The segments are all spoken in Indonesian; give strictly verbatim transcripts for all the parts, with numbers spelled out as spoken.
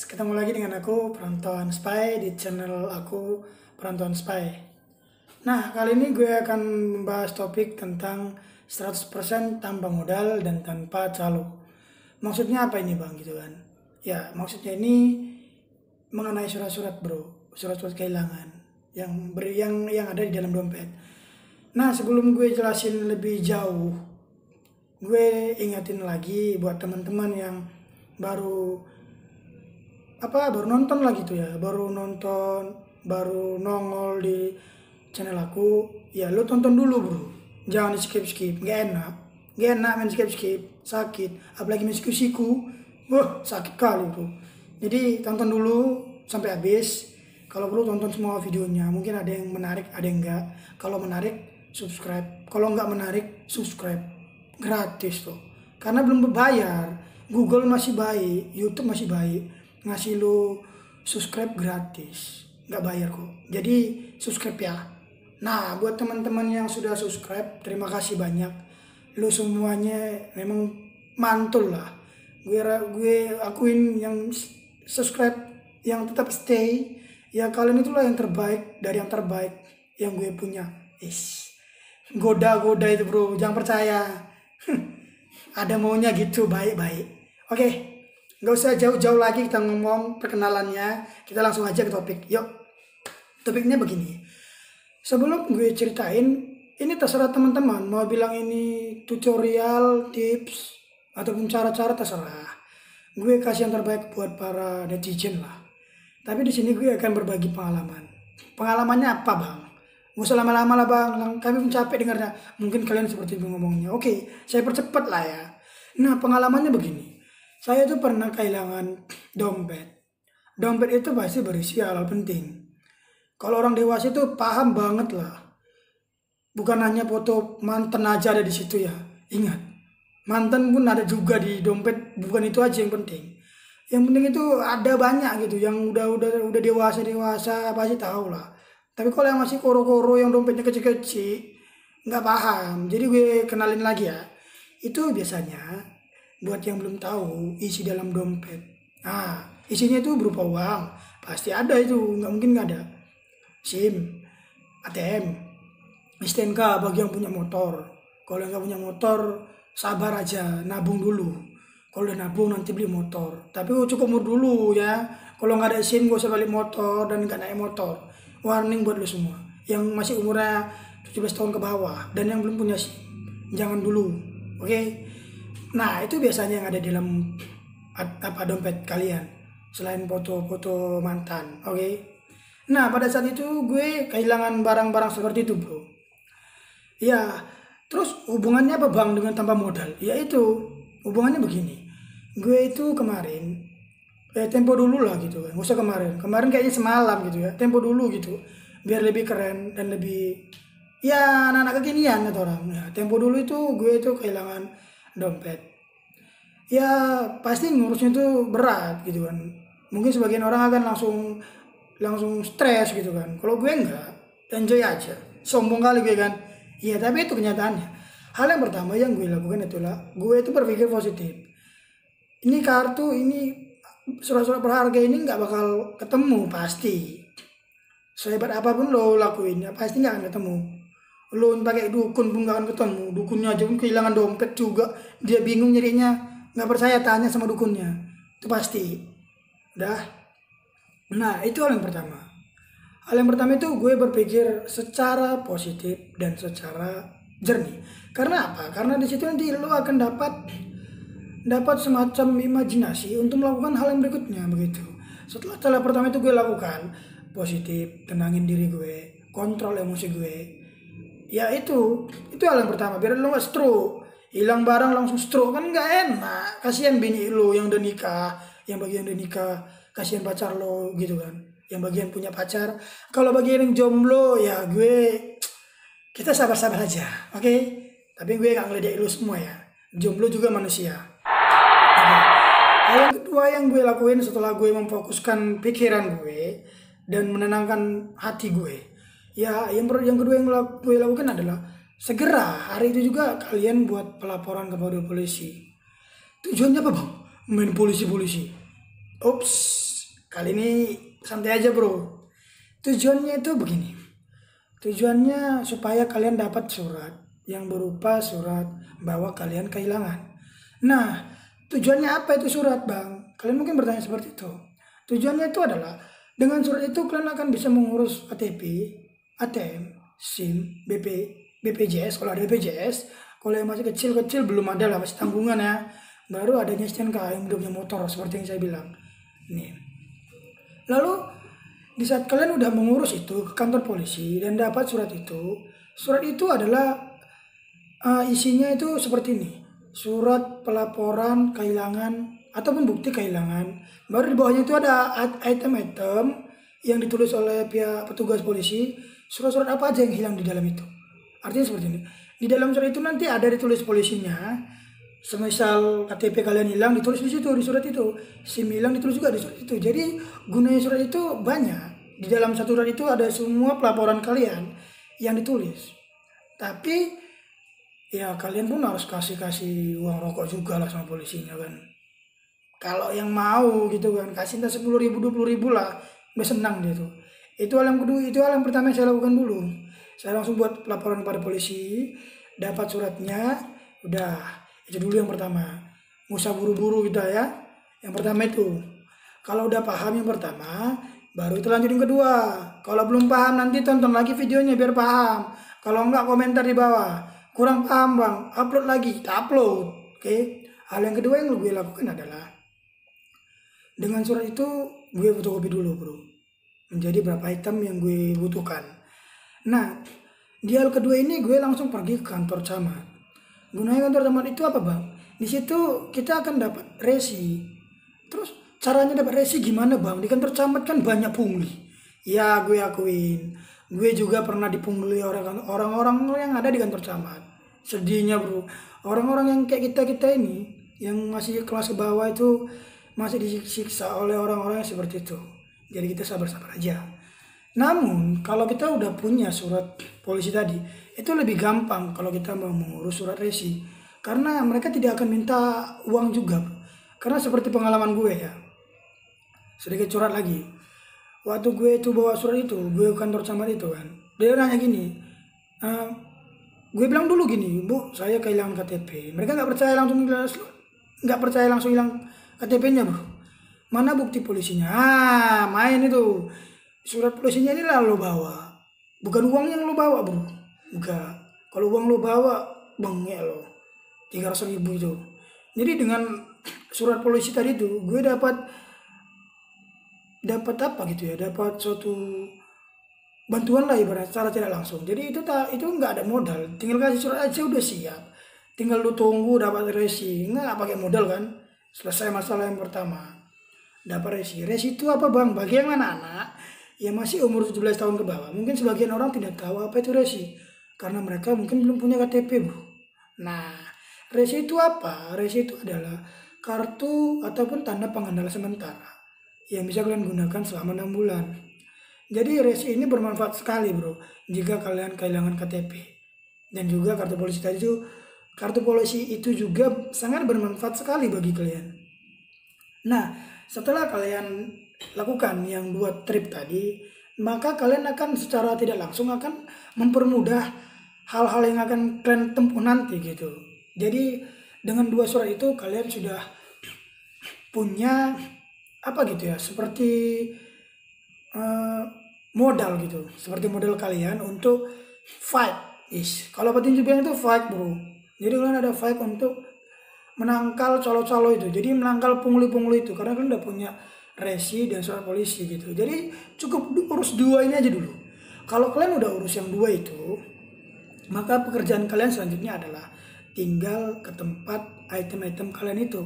ketemu lagi dengan aku Perantauan Spy di channel aku Perantauan Spy. Nah, kali ini gue akan membahas topik tentang seratus persen tanpa modal dan tanpa calo. Maksudnya apa ini bang gitu kan? Ya, maksudnya ini mengenai surat-surat bro, surat-surat kehilangan yang ber, yang yang ada di dalam dompet. Nah, sebelum gue jelasin lebih jauh, gue ingatin lagi buat teman-teman yang baru apa baru nonton lah gitu ya, baru nonton, baru nongol di channel aku, ya lo tonton dulu bro, jangan di skip skip, nggak enak, nggak enak main skip skip, sakit, apalagi main siku, wah sakit kali bro. Jadi tonton dulu sampai habis, kalau perlu tonton semua videonya, mungkin ada yang menarik, ada yang enggak. Kalau menarik subscribe, kalau nggak menarik subscribe, gratis tuh, karena belum berbayar. Google masih baik, YouTube masih baik, ngasih lo subscribe gratis, nggak bayar kok. Jadi subscribe ya. Nah, buat teman-teman yang sudah subscribe, terima kasih banyak. Lo semuanya memang mantul lah. Gue gue akuin yang subscribe, yang tetap stay. Ya kalian itulah yang terbaik dari yang terbaik yang gue punya. Is, goda-goda itu bro, jangan percaya. Ada maunya gitu, baik-baik. Oke, nggak usah jauh-jauh lagi kita ngomong perkenalannya, kita langsung aja ke topik. Yuk, topiknya begini. Sebelum gue ceritain, ini terserah teman-teman mau bilang ini tutorial, tips, ataupun cara-cara, terserah. Gue kasih yang terbaik buat para netizen lah. Tapi di sini gue akan berbagi pengalaman. Pengalamannya apa bang? Nggak usah lama-lama lah bang, kami pun capek dengarnya. Mungkin kalian seperti itu ngomongnya. Oke, saya percepat lah ya. Nah, pengalamannya begini. Saya tuh pernah kehilangan dompet. Dompet itu pasti berisi hal penting. Kalau orang dewasa itu paham banget lah. Bukan hanya foto mantan aja ada di situ ya. Ingat, mantan pun ada juga di dompet. Bukan itu aja yang penting. Yang penting itu ada banyak gitu. Yang udah udah udah dewasa dewasa pasti tahu lah. Tapi kalau yang masih koro-koro yang dompetnya kecil-kecil, nggak paham. Jadi gue kenalin lagi ya. Itu biasanya buat yang belum tahu isi dalam dompet. Nah, isinya itu berupa uang. Pasti ada itu, nggak mungkin nggak ada. SIM, A T M, S T N K bagi yang punya motor. Kalau yang nggak punya motor, sabar aja, nabung dulu. Kalau udah nabung nanti beli motor. Tapi cukup umur dulu ya. Kalau nggak ada SIM, gak usah balik motor dan nggak naik motor. Warning buat lo semua. Yang masih umurnya tujuh belas tahun ke bawah dan yang belum punya SIM, jangan dulu. Oke? Okay? Nah, itu biasanya yang ada di dalam apa dompet kalian selain foto-foto mantan. Oke? Okay? Nah, pada saat itu gue kehilangan barang-barang seperti itu, bro. Ya, terus hubungannya apa bang dengan tanpa modal? Ya itu, hubungannya begini. Gue itu kemarin, eh tempo dulu lah gitu kan. Gak usah kemarin. Kemarin kayaknya semalam gitu ya. Tempo dulu gitu. Biar lebih keren dan lebih, ya anak-anak kekinian kata orang. Ya, tempo dulu itu gue itu kehilangan dompet. Ya pasti ngurusnya itu berat gitu kan. Mungkin sebagian orang akan langsung langsung stres gitu kan. Kalau gue enggak, enjoy aja. Sombong kali gue kan. Iya, tapi itu kenyataannya. Hal yang pertama yang gue lakukan itulah gue itu berpikir positif. Ini kartu, ini surat-surat berharga ini nggak bakal ketemu pasti. Sehebat apapun lo lakuin ya pasti nggak akan ketemu. Lo pakai dukun pun nggak akan ketemu. Dukunnya aja pun kehilangan dompet juga, dia bingung nyarinya, nggak percaya tanya sama dukunnya, itu pasti. Udah. Nah, itu hal yang pertama. Hal yang pertama itu gue berpikir secara positif dan secara jernih. Karena apa? Karena di situ nanti lo akan dapat dapat semacam imajinasi untuk melakukan hal yang berikutnya begitu. Setelah hal pertama itu gue lakukan positif, tenangin diri gue, kontrol emosi gue. Ya itu, itu hal yang pertama. Biar lo nggak stroke, hilang barang langsung stroke kan nggak enak. Kasihan bini lo yang udah nikah, yang bagian udah nikah, kasihan pacar lo gitu kan. Yang bagian punya pacar. Kalau bagian yang jomblo ya gue, kita sabar-sabar aja, oke? Okay? Tapi gue nggak ngeledek lo semua ya. Jomblo juga manusia. Okay. Hal yang kedua yang gue lakuin setelah gue memfokuskan pikiran gue dan menenangkan hati gue. Ya, yang yang kedua yang gue lakukan adalah segera hari itu juga kalian buat pelaporan kepada polisi. Tujuannya apa bang? Main polisi-polisi. Ups, Kali ini santai aja bro. Tujuannya itu begini. Tujuannya supaya kalian dapat surat yang berupa surat bahwa kalian kehilangan. Nah, tujuannya apa itu surat bang? Kalian mungkin bertanya seperti itu. Tujuannya itu adalah dengan surat itu kalian akan bisa mengurus K T P, A T M, SIM, B P, B P J S. Kalau ada B P J S, kalau yang masih kecil-kecil belum ada lah, masih tanggungan ya. Baru adanya S T N K yang udah punya motor seperti yang saya bilang. Nih. Lalu di saat kalian udah mengurus itu ke kantor polisi dan dapat surat itu, surat itu adalah uh, isinya itu seperti ini. Surat pelaporan kehilangan ataupun bukti kehilangan. Baru di bawahnya itu ada item-item yang ditulis oleh pihak petugas polisi, surat-surat apa aja yang hilang di dalam itu. Artinya seperti ini. Di dalam surat itu nanti ada ditulis polisinya. Semisal K T P kalian hilang ditulis di situ, di surat itu. SIM hilang ditulis juga di surat itu. Jadi gunanya surat itu banyak. Di dalam satu surat itu ada semua pelaporan kalian yang ditulis. Tapi ya kalian pun harus kasih-kasih uang rokok juga lah sama polisinya kan. Kalau yang mau gitu kan, kasih entah sepuluh ribu, dua puluh ribu lah. Udah senang dia tuh. Itu hal yang kedua, itu hal yang pertama yang saya lakukan dulu. Saya langsung buat laporan pada polisi, dapat suratnya, udah. Itu dulu yang pertama. Nggak usah buru-buru kita ya. Yang pertama itu. Kalau udah paham yang pertama, baru itu lanjutin kedua. Kalau belum paham nanti tonton lagi videonya biar paham. Kalau enggak komentar di bawah. Kurang paham bang, upload lagi, kita upload. Oke. Hal yang kedua yang gue lakukan adalah dengan surat itu gue fotokopi dulu bro. Menjadi berapa item yang gue butuhkan. Nah, di hal kedua ini gue langsung pergi ke kantor camat. Gunanya kantor camat itu apa bang? Di situ kita akan dapat resi. Terus caranya dapat resi gimana bang? Di kantor camat kan banyak pungli. Ya gue akuin. Gue juga pernah dipungli orang-orang yang ada di kantor camat. Sedihnya bro. Orang-orang yang kayak kita-kita ini. Yang masih kelas ke bawah itu masih disiksa oleh orang-orang yang seperti itu. Jadi kita sabar-sabar aja. Namun kalau kita udah punya surat polisi tadi, itu lebih gampang kalau kita mau mengurus surat resi. Karena mereka tidak akan minta uang juga. Karena seperti pengalaman gue ya. Sedikit curhat lagi. Waktu gue itu bawa surat itu, gue ke kantor camat itu kan. Dia nanya gini, e, gue bilang dulu gini, bu saya kehilangan K T P. Mereka nggak percaya langsung nggak percaya langsung hilang K T P-nya bro. Mana bukti polisinya? Ah main itu. Surat polisinya ini lah lo bawa. Bukan uang yang lo bawa bro. Enggak. Kalau uang lo bawa, bengek lo. tiga ratus ribu itu. Jadi dengan surat polisi tadi itu, gue dapat dapat apa gitu ya? Dapat suatu bantuan lah ibarat secara tidak langsung. Jadi itu tak itu nggak ada modal. Tinggal kasih surat aja udah siap. Tinggal lu tunggu dapat resi. Nggak pakai modal kan? Selesai masalah yang pertama. Dapat resi. Resi itu apa bang? Bagi yang anak-anak yang masih umur tujuh belas tahun ke bawah, mungkin sebagian orang tidak tahu apa itu resi karena mereka mungkin belum punya K T P bro. Nah, resi itu apa? Resi itu adalah kartu ataupun tanda pengendara sementara yang bisa kalian gunakan selama enam bulan. Jadi resi ini bermanfaat sekali bro jika kalian kehilangan K T P. Dan juga kartu polisi tadi itu, kartu polisi itu juga sangat bermanfaat sekali bagi kalian. Nah, setelah kalian lakukan yang dua trip tadi, maka kalian akan secara tidak langsung akan mempermudah hal-hal yang akan kalian tempuh nanti gitu. Jadi dengan dua surat itu kalian sudah punya apa gitu ya, seperti uh, modal gitu, seperti modal kalian untuk fight. Is kalau petinju bilang itu fight bro. Jadi kalian ada fight untuk menangkal calo-calo itu. Jadi menangkal pungli-pungli itu karena kalian udah punya resi dan surat polisi gitu. Jadi cukup urus dua ini aja dulu. Kalau kalian udah urus yang dua itu, maka pekerjaan kalian selanjutnya adalah tinggal ke tempat item-item kalian itu.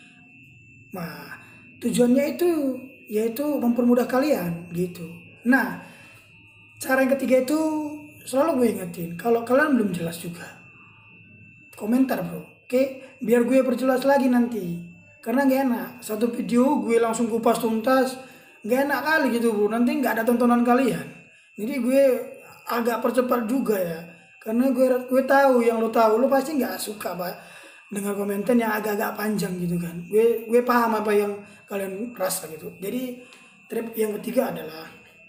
Nah, tujuannya itu yaitu mempermudah kalian gitu. Nah, cara yang ketiga itu selalu gue ingetin, kalau kalian belum jelas juga, komentar bro. Oke, biar gue perjelas lagi nanti. Karena gak enak, satu video gue langsung kupas tuntas, gak enak kali gitu bro, nanti gak ada tontonan kalian. Jadi gue agak percepat juga ya, karena gue gue tahu yang lo tahu, lo pasti gak suka pak dengan komentar yang agak-agak panjang gitu kan. Gue gue paham apa yang kalian rasa gitu. Jadi Trip yang ketiga adalah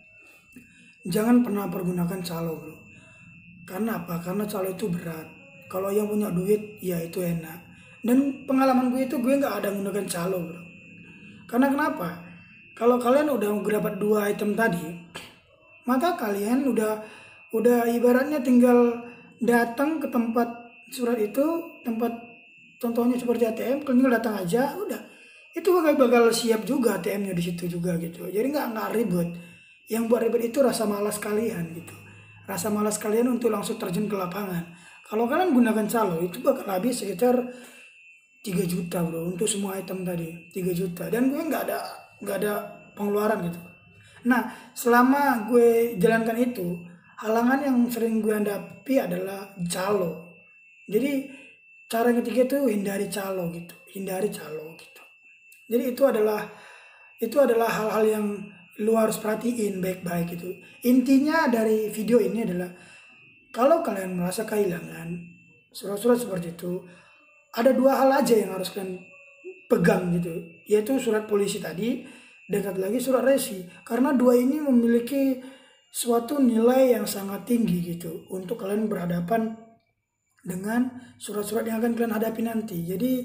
jangan pernah pergunakan calo bro. Karena apa? Karena calo itu berat. Kalau yang punya duit ya itu enak. Dan pengalaman gue itu gue nggak ada menggunakan calo bro. Karena kenapa? Kalau kalian udah dapat dua item tadi, maka kalian udah udah ibaratnya tinggal datang ke tempat surat itu, tempat contohnya seperti A T M, kalian tinggal datang aja, udah itu bakal bakal siap juga A T M-nya di situ juga gitu. Jadi nggak nggak ribet. Yang buat ribet itu rasa malas kalian gitu. Rasa malas kalian untuk langsung terjun ke lapangan. Kalau kalian gunakan calo itu bakal habis sekitar tiga juta bro untuk semua item tadi, tiga juta, dan gue nggak ada nggak ada pengeluaran gitu. Nah selama gue jalankan itu, halangan yang sering gue hadapi adalah calo. Jadi cara yang ketiga itu hindari calo gitu, hindari calo gitu. Jadi itu adalah itu adalah hal-hal yang lu harus perhatiin baik-baik gitu. Intinya dari video ini adalah kalau kalian merasa kehilangan surat-surat seperti itu, ada dua hal aja yang harus kalian pegang gitu, yaitu surat polisi tadi dan satu lagi surat resi. Karena dua ini memiliki suatu nilai yang sangat tinggi gitu untuk kalian berhadapan dengan surat-surat yang akan kalian hadapi nanti. Jadi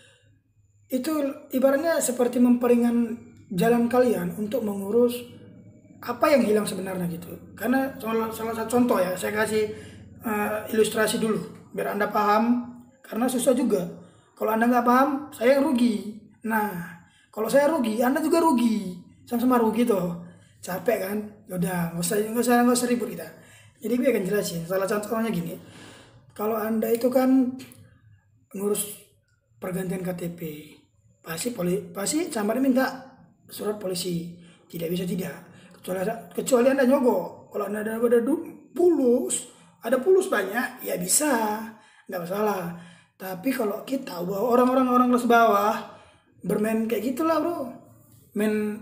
itu ibaratnya seperti memperingan jalan kalian untuk mengurus apa yang hilang sebenarnya gitu. Karena salah, salah satu contoh ya, saya kasih uh, ilustrasi dulu biar Anda paham, karena susah juga. Kalau Anda nggak paham, saya yang rugi. Nah, kalau saya rugi, Anda juga rugi. Sama-sama rugi tuh. Capek kan? Yaudah, nggak usah, nggak usah, nggak usah ribut kita. Jadi gue akan jelasin. Salah contohnya gini. Kalau Anda itu kan ngurus pergantian K T P, pasti poli, pasti sampai minta surat polisi. Tidak bisa tidak. Kecuali, kecuali Anda nyogok. Kalau Anda ada, ada pulus, ada pulus banyak, ya bisa. Nggak masalah. Tapi kalau kita orang-orang orang kelas bawah bermain kayak gitulah bro, main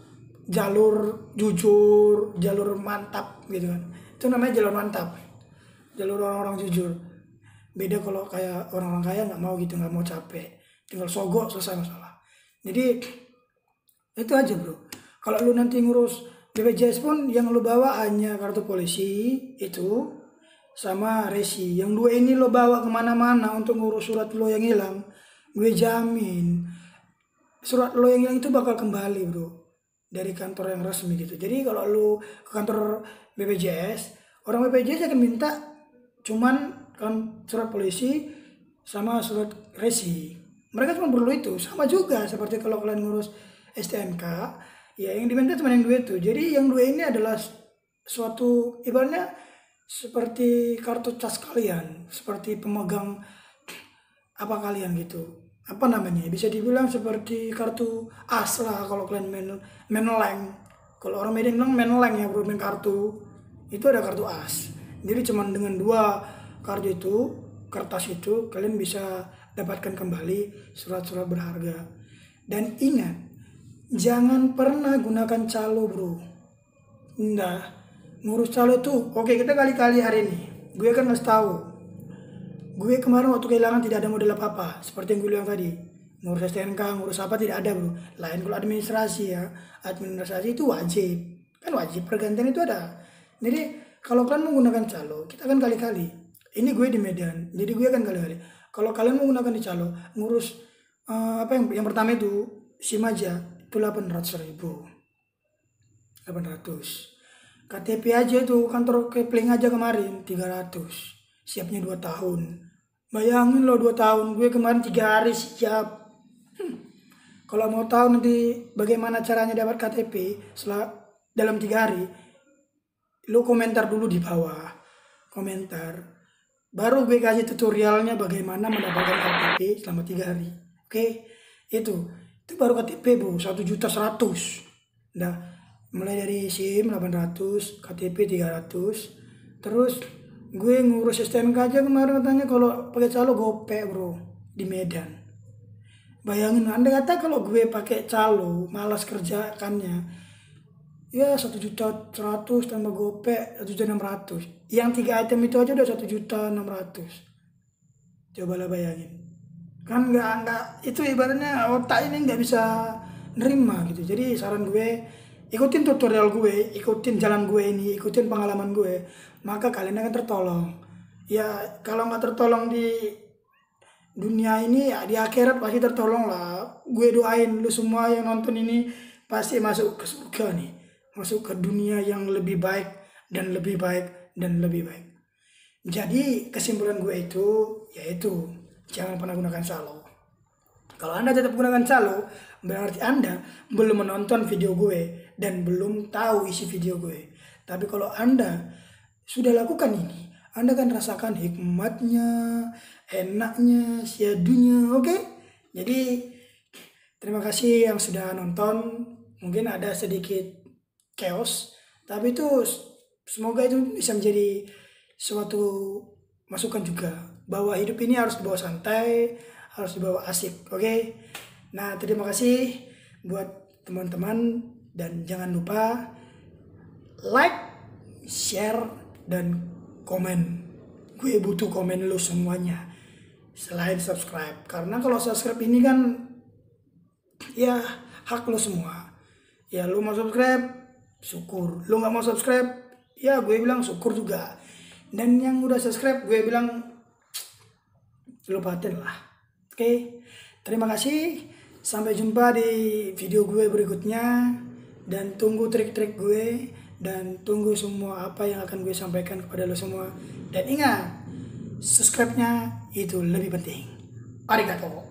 jalur jujur, jalur mantap gitu kan, itu namanya jalur mantap, jalur orang-orang jujur. Beda kalau kayak orang-orang kaya nggak mau gitu, nggak mau capek, tinggal sogok selesai masalah. Jadi itu aja bro. Kalau lu nanti ngurus B P J S pun yang lu bawa hanya kartu polisi itu sama resi. Yang dua ini lo bawa kemana-mana untuk ngurus surat lo yang hilang, gue jamin surat lo yang hilang itu bakal kembali bro dari kantor yang resmi gitu. Jadi kalau lo ke kantor B P J S, orang B P J S akan minta cuman kan surat polisi sama surat resi. Mereka cuma perlu itu. Sama juga seperti kalau kalian ngurus S T N K, ya yang diminta cuma yang dua itu. Jadi yang dua ini adalah suatu ibaratnya seperti kartu cas kalian, seperti pemegang apa kalian gitu, apa namanya, bisa dibilang seperti kartu as lah kalau kalian main main leng. Kalau orang Medan bilang main leng ya bro, main kartu itu ada kartu as. Jadi cuman dengan dua kartu itu, kertas itu, kalian bisa dapatkan kembali surat-surat berharga. Dan ingat, jangan pernah gunakan calo bro. Enggak, ngurus calo tuh oke, kita kali-kali hari ini gue akan ngasih tahu. Gue kemarin waktu kehilangan tidak ada modal apa-apa, seperti yang gue bilang tadi, ngurus S T N K, ngurus apa tidak ada bro. Lain kalau administrasi ya, administrasi itu wajib, kan wajib pergantian itu ada. Jadi kalau kalian menggunakan calo, kita akan kali-kali. Ini gue di Medan, jadi gue akan kali-kali. Kalau kalian menggunakan di calo, ngurus uh, apa yang yang pertama itu SIM aja itu delapan ratus ribu, delapan ratus. K T P aja itu kantor Kepling aja kemarin tiga ratus, siapnya dua tahun. Bayangin loh dua tahun, gue kemarin tiga hari siap. Hmm. Kalau mau tahu nanti bagaimana caranya dapat K T P setelah dalam tiga hari, lu komentar dulu di bawah, komentar. Baru gue kasih tutorialnya bagaimana mendapatkan K T P selama tiga hari. Oke, itu itu baru K T P bro, satu juta seratus. Nah, mulai dari SIM delapan ratus, K T P tiga ratus. Terus gue ngurus S T N K aja kemarin katanya kalau pakai calo gope bro di Medan. Bayangin, Anda kata kalau gue pakai calo malas kerjakannya, ya satu juta seratus tambah gope satu juta enam ratus. Yang tiga item itu aja udah satu juta enam ratus. Cobalah bayangin. Kan nggak nggak itu ibaratnya otak ini nggak bisa nerima gitu. Jadi saran gue, ikutin tutorial gue, ikutin jalan gue ini, ikutin pengalaman gue, maka kalian akan tertolong. Ya kalau nggak tertolong di dunia ini, ya di akhirat pasti tertolong lah. Gue doain lu semua yang nonton ini pasti masuk ke surga nih, masuk ke dunia yang lebih baik dan lebih baik dan lebih baik. Jadi kesimpulan gue itu yaitu jangan pernah gunakan salo. Kalau Anda tetap gunakan salo, berarti Anda belum menonton video gue dan belum tahu isi video gue. Tapi kalau Anda sudah lakukan ini, Anda akan rasakan hikmatnya, enaknya, syadunya, oke? Okay? Jadi terima kasih yang sudah nonton. Mungkin ada sedikit chaos, tapi itu semoga itu bisa menjadi suatu masukan juga bahwa hidup ini harus dibawa santai, harus dibawa asik, oke? Okay? Nah, terima kasih buat teman-teman dan jangan lupa like, share, dan komen. Gue butuh komen lu semuanya selain subscribe, karena kalau subscribe ini kan ya hak lu semua. Ya lu mau subscribe, syukur. Lu nggak mau subscribe, ya gue bilang syukur juga. Dan yang udah subscribe, gue bilang lu paten lah. Oke, okay? Terima kasih. Sampai jumpa di video gue berikutnya. Dan tunggu trik-trik gue. Dan tunggu semua apa yang akan gue sampaikan kepada lu semua. Dan ingat, subscribe-nya itu lebih penting. Arigato.